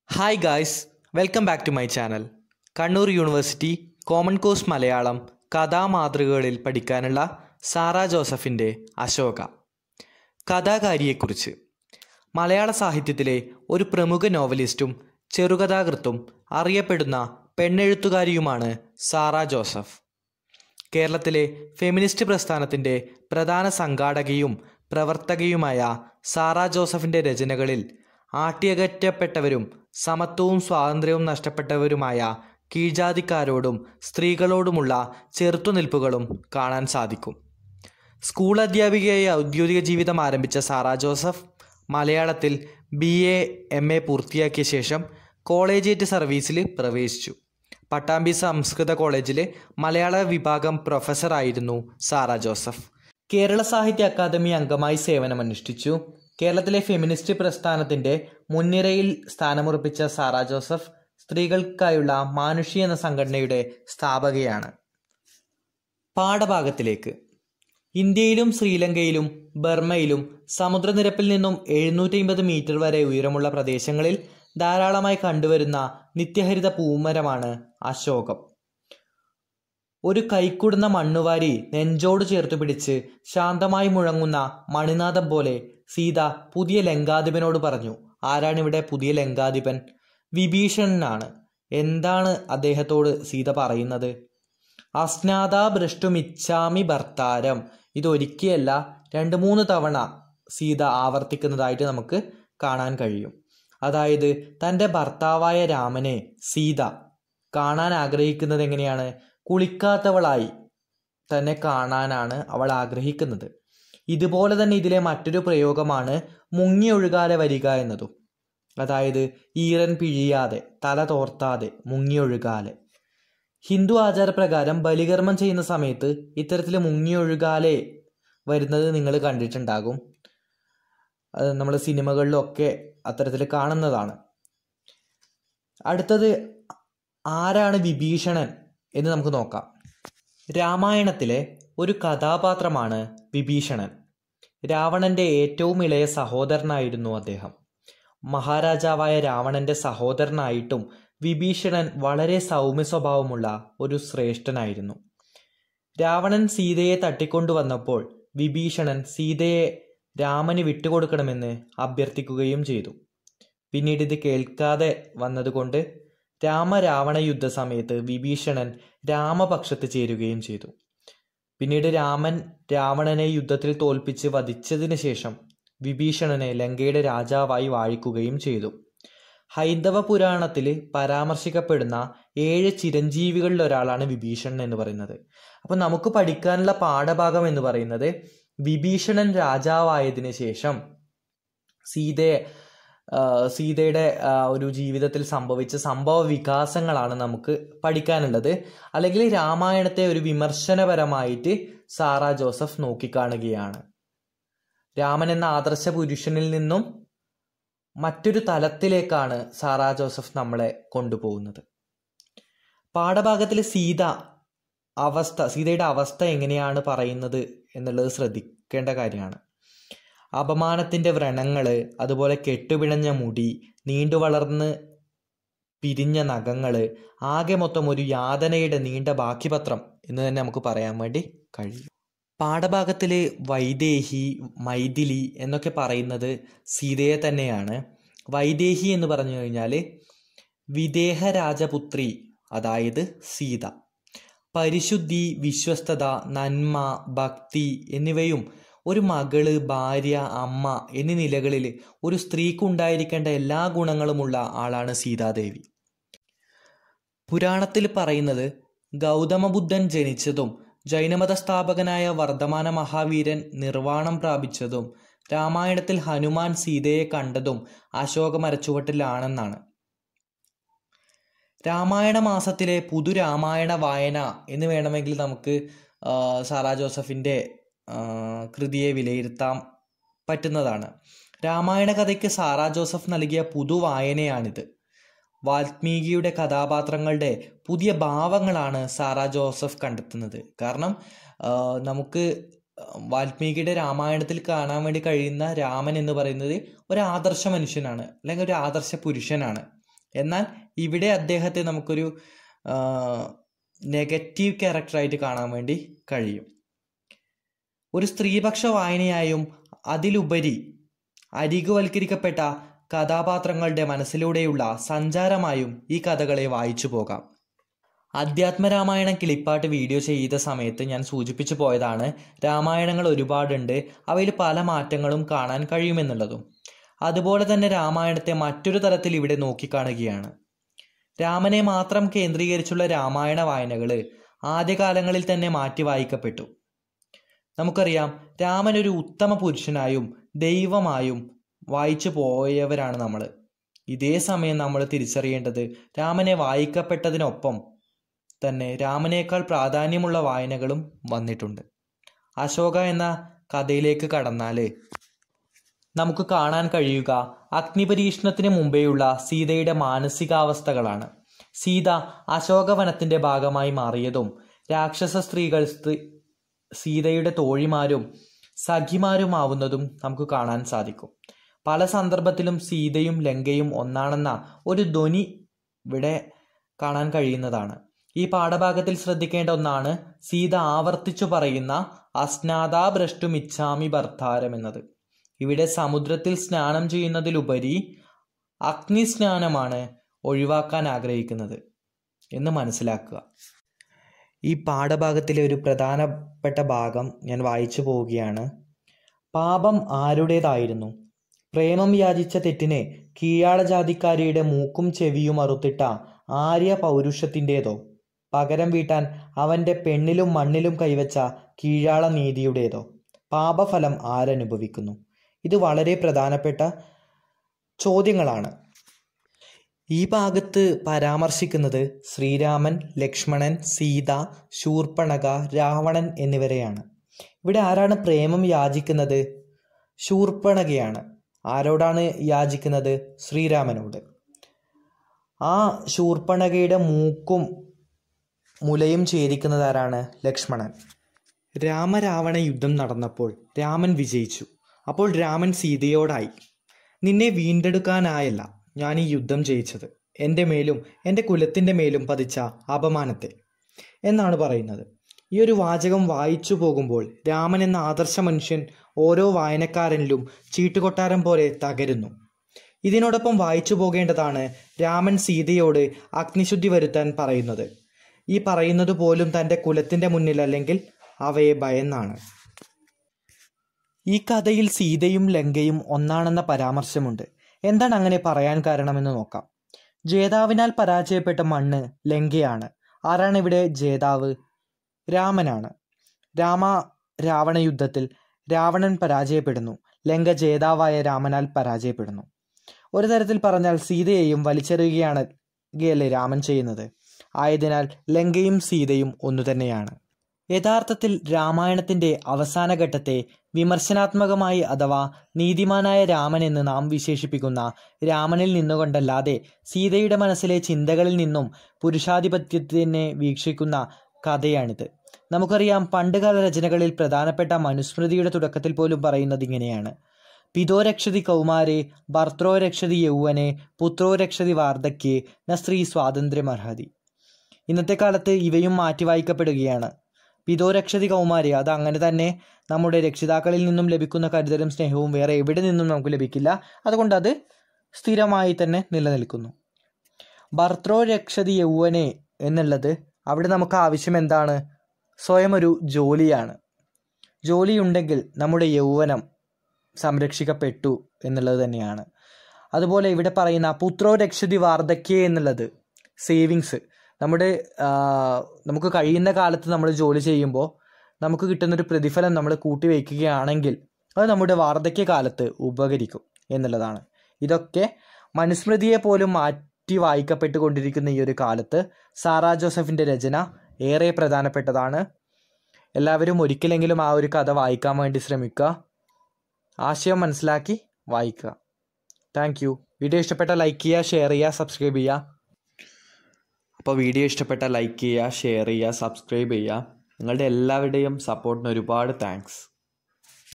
Hi guys, welcome back to my channel. KannurUniversity Common Course Malayalam കഥാമാതൃകകളിൽ പഠിക്കാനുള്ള Sara ജോസഫിൻ്റെ അശോക. കഥാകാരിയെക്കുറിച്ച് മലയാള സാഹിത്യത്തിലെ ഒരു പ്രമുഖ നോവലിസ്റ്റും ചെറുകഥാകൃത്തും അറിയപ്പെടുന്ന പെണ്ണെഴുത്തുകാരിയുമാണ് സാറ ജോസഫ്. കേരളത്തിലെ ഫെമിനിസ്റ്റ് പ്രസ്ഥാനത്തിൻ്റെ പ്രധാന സംഘാടകയും പ്രവർത്തകയുമായ സാറ ജോസഫിൻ്റെ രചനകളിൽ ആട്ടിയകറ്റപ്പെട്ടവരും സമത്വവും സ്വാതന്ത്ര്യവും നഷ്ടപ്പെട്ടവരുമായ കീഴ്ജാതിക്കാരോടും സ്ത്രീകളോടുമുള്ള ചെറുത്തുനിൽപ്പുകളും കാണാൻ സാധിക്കും. സ്കൂൾ അധ്യാപികയായി ഔദ്യോഗിക ജീവിതം ആരംഭിച്ച സാറ ജോസഫ് മലയാളത്തിൽ BA MA പൂർത്തിയാക്കിയ ശേഷം കോളേജിയറ്റ് സർവീസിൽ പ്രവേശിച്ചു. പട്ടാമ്പി സംസ്കൃത കോളേജിലെ മലയാള വിഭാഗം പ്രൊഫസറായിരുന്നു സാറ ജോസഫ്. കേരള സാഹിത്യ അക്കാദമി അംഗമായി സേവനമനുഷ്ഠിച്ചു. കേരളത്തിലെ ഫെമിനിസ്റ്റ് പ്രസ്ഥാനത്തിൻ്റെ മുൻനിരയിൽ സ്ഥാനമുറപ്പിച്ച സാറ ജോസഫ് സ്ത്രീകൾക്കായുള്ള മാനുഷി എന്ന സംഘടനയുടെ സ്ഥാപകയാണ്. പാഠഭാഗത്തിലേക്ക്. ഇന്ത്യയിലും ശ്രീലങ്കയിലും ബർമ്മയിലും സമുദ്രനിരപ്പിൽ നിന്നും 750 മീറ്റർ വരെ ഉയരമുള്ള പ്രദേശങ്ങളിൽ ധാരാളമായി കണ്ടുവരുന്ന നിത്യഹരിത പൂമരമാണ് അശോകം. ഒരു കൈക്കുടുന്ന മണ്ണുവാരി നെഞ്ചോട് ചേർത്ത് പിടിച്ച് ശാന്തമായി മുഴങ്ങുന്ന മണിനാഥം പോലെ സീത പുതിയ ലങ്കാധിപനോട് പറഞ്ഞു. ആരാണിവിടെ പുതിയ ലങ്കാധിപൻ? വിഭീഷണനാണ്. എന്താണ് അദ്ദേഹത്തോട് സീത പറയുന്നത്? അസ്നാദാ ഭ്രഷ്ടുമിച്ഛാമി ഭർത്താരം. ഇതൊരിക്കലല്ല 2-3 തവണ സീത ആവർത്തിക്കുന്നതായിട്ട് നമുക്ക് കാണാൻ കഴിയും. അതായത് തൻ്റെ ഭർത്താവായ രാമനെ സീത കാണാൻ ആഗ്രഹിക്കുന്നത് എങ്ങനെയാണ്? കുളിക്കാത്തവളായി തന്നെ കാണാനാണ് അവൾ ആഗ്രഹിക്കുന്നത്. ഇതുപോലെ തന്നെ ഇതിലെ മറ്റൊരു പ്രയോഗമാണ് മുങ്ങിയൊഴുകാതെ വരിക എന്നതും. അതായത് ഈറൻ പിഴിയാതെ തല തോർത്താതെ മുങ്ങിയൊഴുകാലെ. ഹിന്ദു ആചാരപ്രകാരം ബലികർമ്മം ചെയ്യുന്ന സമയത്ത് ഇത്തരത്തിൽ മുങ്ങിയൊഴുകാലെ വരുന്നത് നിങ്ങൾ കണ്ടിട്ടുണ്ടാകും. അത് നമ്മൾ സിനിമകളിലൊക്കെ അത്തരത്തിൽ കാണുന്നതാണ്. അടുത്തത് ആരാണ് വിഭീഷണൻ എന്ന് നമുക്ക് നോക്കാം. രാമായണത്തിലെ ഒരു കഥാപാത്രമാണ് വിഭീഷണൻ. രാവണന്റെ ഏറ്റവും ഇളയ സഹോദരനായിരുന്നു അദ്ദേഹം. മഹാരാജാവായ രാവണന്റെ സഹോദരനായിട്ടും വിഭീഷണൻ വളരെ സൗമ്യ സ്വഭാവമുള്ള ഒരു ശ്രേഷ്ഠനായിരുന്നു. രാവണൻ സീതയെ തട്ടിക്കൊണ്ടുവന്നപ്പോൾ വിഭീഷണൻ സീതയെ രാമന് വിട്ടുകൊടുക്കണമെന്ന് അഭ്യർത്ഥിക്കുകയും ചെയ്തു. പിന്നീട് ഇത് കേൾക്കാതെ വന്നതുകൊണ്ട് രാമരാവണ യുദ്ധസമയത്ത് വിഭീഷണൻ രാമപക്ഷത്ത് ചേരുകയും ചെയ്തു. പിന്നീട് രാമൻ രാവണനെ യുദ്ധത്തിൽ തോൽപ്പിച്ച് വധിച്ചതിന് ശേഷം വിഭീഷണനെ ലങ്കയുടെ രാജാവായി വാഴിക്കുകയും ചെയ്തു. ഹൈന്ദവ പുരാണത്തിൽ പരാമർശിക്കപ്പെടുന്ന 7 ചിരഞ്ജീവികളിൽ ഒരാളാണ് വിഭീഷണൻ എന്ന് പറയുന്നത്. അപ്പം നമുക്ക് പഠിക്കാനുള്ള പാഠഭാഗം എന്ന് പറയുന്നത് വിഭീഷണൻ രാജാവായതിനു ശേഷം സീതയുടെ ഒരു ജീവിതത്തിൽ സംഭവിച്ച സംഭവ വികാസങ്ങളാണ് നമുക്ക് പഠിക്കാനുള്ളത്. അല്ലെങ്കിൽ രാമായണത്തെ ഒരു വിമർശനപരമായിട്ട് സാറ ജോസഫ് നോക്കിക്കാണുകയാണ്. രാമൻ എന്ന ആദർശ പുരുഷനിൽ നിന്നും മറ്റൊരു തലത്തിലേക്കാണ് സാറ ജോസഫ് നമ്മളെ കൊണ്ടുപോകുന്നത്. പാഠഭാഗത്തിൽ സീതയുടെ അവസ്ഥ എങ്ങനെയാണ് പറയുന്നത് എന്നുള്ളത് ശ്രദ്ധിക്കേണ്ട കാര്യമാണ്. അപമാനത്തിൻ്റെ വ്രണങ്ങൾ, അതുപോലെ കെട്ടുപിണഞ്ഞ മുടി, നീണ്ടു വളർന്ന് പിരിഞ്ഞ നഖങ്ങൾ, ആകെ മൊത്തം ഒരു യാതനയുടെ നീണ്ട ബാക്കിപത്രം എന്ന് തന്നെ നമുക്ക് പറയാൻ വേണ്ടി കഴിയും. പാഠഭാഗത്തിൽ വൈദേഹി, മൈഥിലി എന്നൊക്കെ പറയുന്നത് സീതയെ തന്നെയാണ്. വൈദേഹി എന്ന് പറഞ്ഞു കഴിഞ്ഞാൽ വിദേഹ രാജപുത്രി, അതായത് സീത. പരിശുദ്ധി, വിശ്വസ്തത, നന്മ, ഭക്തി എന്നിവയും ഒരു മകള്, ഭാര്യ, അമ്മ എന്നീ നിലകളിൽ ഒരു സ്ത്രീക്കുണ്ടായിരിക്കേണ്ട എല്ലാ ഗുണങ്ങളുമുള്ള ആളാണ് സീതാദേവി. പുരാണത്തിൽ പറയുന്നത് ഗൗതമബുദ്ധൻ ജനിച്ചതും ജൈനമത സ്ഥാപകനായ വർദ്ധമാന മഹാവീരൻ നിർവാണം പ്രാപിച്ചതും രാമായണത്തിൽ ഹനുമാൻ സീതയെ കണ്ടതും അശോക മരച്ചുവട്ടിലാണെന്നാണ്. രാമായണ മാസത്തിലെ പുതുരാമായണ വായന എന്ന് വേണമെങ്കിൽ നമുക്ക് സാറ ജോസഫിൻ്റെ കൃതിയെ വിലയിരുത്താൻ പറ്റുന്നതാണ്. രാമായണ കഥയ്ക്ക് സാറ ജോസഫ് നൽകിയ പുതുവായനയാണിത്. വാൽമീകിയുടെ കഥാപാത്രങ്ങളുടെ പുതിയ ഭാവങ്ങളാണ് സാറ ജോസഫ് കണ്ടെത്തുന്നത്. കാരണം നമുക്ക് വാൽമീകിയുടെ രാമായണത്തിൽ കാണാൻ വേണ്ടി കഴിയുന്ന രാമൻ എന്ന് പറയുന്നത് ഒരു ആദർശ മനുഷ്യനാണ്, അല്ലെങ്കിൽ ഒരു ആദർശ പുരുഷനാണ്. എന്നാൽ ഇവിടെ അദ്ദേഹത്തെ നമുക്കൊരു നെഗറ്റീവ് ക്യാരക്ടറായിട്ട് കാണാൻ വേണ്ടി കഴിയും. ഒരു സ്ത്രീപക്ഷ വായനയായും അതിലുപരി അരികുവൽക്കരിക്കപ്പെട്ട കഥാപാത്രങ്ങളുടെ മനസ്സിലൂടെയുള്ള സഞ്ചാരമായും ഈ കഥകളെ വായിച്ചു പോകാം. അധ്യാത്മരാമായണം കിളിപ്പാട്ട് വീഡിയോ ചെയ്ത സമയത്ത് ഞാൻ സൂചിപ്പിച്ചു പോയതാണ് രാമായണങ്ങൾ ഒരുപാടുണ്ട്, അവയിൽ പല മാറ്റങ്ങളും കാണാൻ കഴിയുമെന്നുള്ളതും. അതുപോലെ തന്നെ രാമായണത്തെ മറ്റൊരു തരത്തിൽ ഇവിടെ നോക്കിക്കാണുകയാണ്. രാമനെ മാത്രം കേന്ദ്രീകരിച്ചുള്ള രാമായണ വായനകൾ ആദ്യകാലങ്ങളിൽ തന്നെ മാറ്റി വായിക്കപ്പെട്ടു. നമുക്കറിയാം, രാമൻ ഒരു ഉത്തമ പുരുഷനായും ദൈവമായും വായിച്ചു പോയവരാണ് നമ്മൾ. ഇതേ സമയം നമ്മൾ തിരിച്ചറിയേണ്ടത് രാമനെ വായിക്കപ്പെട്ടതിനൊപ്പം തന്നെ രാമനേക്കാൾ പ്രാധാന്യമുള്ള വായനകളും വന്നിട്ടുണ്ട്. അശോക എന്ന കഥയിലേക്ക് കടന്നാൽ നമുക്ക് കാണാൻ കഴിയുക അഗ്നിപരീക്ഷണത്തിന് മുമ്പേയുള്ള സീതയുടെ മാനസികാവസ്ഥകളാണ്. സീത അശോകവനത്തിന്റെ ഭാഗമായി മാറിയതും രാക്ഷസ സ്ത്രീകൾ സീതയുടെ തോഴിമാരും സഖിമാരുമാവുന്നതും നമുക്ക് കാണാൻ സാധിക്കും. പല സന്ദർഭത്തിലും സീതയും ലങ്കയും ഒന്നാണെന്ന ഒരു ധ്വനി ഇവിടെ കാണാൻ കഴിയുന്നതാണ്. ഈ പാഠഭാഗത്തിൽ ശ്രദ്ധിക്കേണ്ട ഒന്നാണ് സീത ആവർത്തിച്ചു പറയുന്ന അസ്നാദാ ഭ്രഷ്ടുമിച്ഛാമി ഭർത്താരം എന്നത്. ഇവിടെ സമുദ്രത്തിൽ സ്നാനം ചെയ്യുന്നതിലുപരി അഗ്നി സ്നാനമാണ് ഒഴിവാക്കാൻ ആഗ്രഹിക്കുന്നത് എന്ന് മനസ്സിലാക്കുക. ഈ പാഠഭാഗത്തിലെ ഒരു പ്രധാനപ്പെട്ട ഭാഗം ഞാൻ വായിച്ചു പോവുകയാണ്. പാപം ആരുടേതായിരുന്നു? പ്രേമം യാചിച്ച തെറ്റിന് കീഴാള ജാതിക്കാരിയുടെ മൂക്കും ചെവിയും അറുത്തിട്ട ആര്യ പൗരുഷത്തിൻ്റെതോ പകരം വീട്ടാൻ അവൻ്റെ പെണ്ണിലും മണ്ണിലും കൈവച്ച കീഴാള നീതിയുടേതോ? പാപഫലം ആരനുഭവിക്കുന്നു? ഇത് വളരെ പ്രധാനപ്പെട്ട ചോദ്യങ്ങളാണ്. ഈ ഭാഗത്ത് പരാമർശിക്കുന്നത് ശ്രീരാമൻ, ലക്ഷ്മണൻ, സീത, ശൂർപ്പണഖ, രാവണൻ എന്നിവരെയാണ്. ഇവിടെ ആരാണ് പ്രേമം യാചിക്കുന്നത്? ശൂർപ്പണഖയാണ്. ആരോടാണ് യാചിക്കുന്നത്? ശ്രീരാമനോട്. ആ ശൂർപ്പണഖയുടെ മൂക്കും മുലയും ഛേദിക്കുന്നത് ആരാണ്? ലക്ഷ്മണൻ. രാമരാവണ യുദ്ധം നടന്നപ്പോൾ രാമൻ വിജയിച്ചു. അപ്പോൾ രാമൻ സീതയോടായി, നിന്നെ വീണ്ടെടുക്കാനായല്ല ഞാൻ ഈ യുദ്ധം ജയിച്ചത്, എൻ്റെ മേലും എൻ്റെ കുലത്തിൻ്റെ മേലും പതിച്ച അപമാനത്തെ എന്നാണ് പറയുന്നത്. ഈ ഒരു വാചകം വായിച്ചു പോകുമ്പോൾ രാമൻ എന്ന ആദർശ മനുഷ്യൻ ഓരോ വായനക്കാരനിലും ചീട്ടുകൊട്ടാരം പോലെ തകരുന്നു. ഇതിനോടൊപ്പം വായിച്ചു പോകേണ്ടതാണ് രാമൻ സീതയോട് അഗ്നിശുദ്ധി വരുത്താൻ പറയുന്നത്. ഈ പറയുന്നത് പോലും തൻ്റെ കുലത്തിൻ്റെ മുന്നിൽ അല്ലെങ്കിൽ അവയെ ഭയന്നാണ്. ഈ കഥയിൽ സീതയും ലങ്കയും ഒന്നാണെന്ന പരാമർശമുണ്ട്. എന്താണ് അങ്ങനെ പറയാൻ കാരണമെന്ന് നോക്കാം. ജേതാവിനാൽ പരാജയപ്പെട്ട മണ്ണ് ലങ്കയാണ്. ആരാണ് ഇവിടെ ജേതാവ്? രാമനാണ്. രാവണ യുദ്ധത്തിൽ രാവണൻ പരാജയപ്പെടുന്നു. ലങ്ക ജേതാവായ രാമനാൽ പരാജയപ്പെടുന്നു. ഒരു തരത്തിൽ പറഞ്ഞാൽ സീതയെയും വലിച്ചെറിയുകയാണല്ലേ രാമൻ ചെയ്യുന്നത്. ആയതിനാൽ ലങ്കയും സീതയും ഒന്നു തന്നെയാണ്. യഥാർത്ഥത്തിൽ രാമായണത്തിൻ്റെ അവസാന ഘട്ടത്തെ വിമർശനാത്മകമായി അഥവാ നീതിമാനായ രാമൻ എന്ന് നാം വിശേഷിപ്പിക്കുന്ന രാമനിൽ നിന്നുകൊണ്ടല്ലാതെ സീതയുടെ മനസ്സിലെ ചിന്തകളിൽ നിന്നും പുരുഷാധിപത്യത്തിനെ വീക്ഷിക്കുന്ന കഥയാണിത്. നമുക്കറിയാം, പണ്ടുകാല രചനകളിൽ പ്രധാനപ്പെട്ട മനുസ്മൃതിയുടെ തുടക്കത്തിൽ പോലും പറയുന്നത് ഇങ്ങനെയാണ്: പിതോ രക്ഷതി കൗമാരെ ഭർത്രോ രക്ഷതി യൗവനെ പുത്രോ രക്ഷതി വാർദ്ധക്യേ ന സ്ത്രീ സ്വാതന്ത്ര്യമർഹതി. ഇന്നത്തെ കാലത്ത് ഇവയും മാറ്റി വായിക്കപ്പെടുകയാണ്. പിതോ രക്ഷതി കൗമാരെ, അത് അങ്ങനെ തന്നെ നമ്മുടെ രക്ഷിതാക്കളിൽ നിന്നും ലഭിക്കുന്ന കരുതലും സ്നേഹവും വേറെ എവിടെ നിന്നും നമുക്ക് ലഭിക്കില്ല. അതുകൊണ്ട് അത് സ്ഥിരമായി തന്നെ നിലനിൽക്കുന്നു. ഭർത്രോ രക്ഷതി യൗവനെ എന്നുള്ളത് അവിടെ നമുക്ക് ആവശ്യം എന്താണ്? സ്വയം ഒരു ജോലിയാണ്. ജോലിയുണ്ടെങ്കിൽ നമ്മുടെ യൗവനം സംരക്ഷിക്കപ്പെട്ടു എന്നുള്ളത് തന്നെയാണ്. അതുപോലെ ഇവിടെ പറയുന്ന പുത്രോ രക്ഷതി വാർദ്ധക്യേ എന്നുള്ളത് സേവിങ്സ്. നമുക്ക് കഴിയുന്ന കാലത്ത് നമ്മൾ ജോലി ചെയ്യുമ്പോൾ നമുക്ക് കിട്ടുന്നൊരു പ്രതിഫലം നമ്മൾ കൂട്ടിവയ്ക്കുകയാണെങ്കിൽ അത് നമ്മുടെ വാർദ്ധക്യകാലത്ത് ഉപകരിക്കും എന്നുള്ളതാണ്. ഇതൊക്കെ മനുസ്മൃതിയെ പോലും മാറ്റി വായിക്കപ്പെട്ടുകൊണ്ടിരിക്കുന്ന ഈ ഒരു കാലത്ത് സാറാ ജോസഫിൻ്റെ രചന ഏറെ പ്രധാനപ്പെട്ടതാണ്. എല്ലാവരും ഒരിക്കലെങ്കിലും ആ ഒരു കഥ വായിക്കാൻ വേണ്ടി ശ്രമിക്കുക. ആശയം മനസ്സിലാക്കി വായിക്കുക. Thank you. വീഡിയോ ഇഷ്ടപ്പെട്ട ലൈക്ക് ചെയ്യുക, ഷെയർ ചെയ്യുക, സബ്സ്ക്രൈബ് ചെയ്യുക. അപ്പോൾ വീഡിയോ ഇഷ്ടപ്പെട്ട ലൈക്ക് ചെയ്യുക, ഷെയർ ചെയ്യുക, സബ്സ്ക്രൈബ് ചെയ്യുക. നിങ്ങളുടെ എല്ലാവരുടെയും സപ്പോർട്ടിന് ഒരുപാട് താങ്ക്സ്.